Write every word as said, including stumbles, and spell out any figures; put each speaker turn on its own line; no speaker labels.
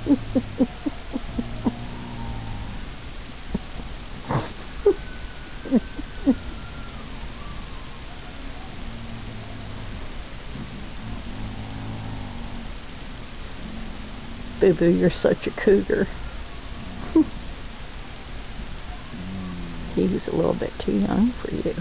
BooBoo, you're such a cougar. He was a little bit too young for you.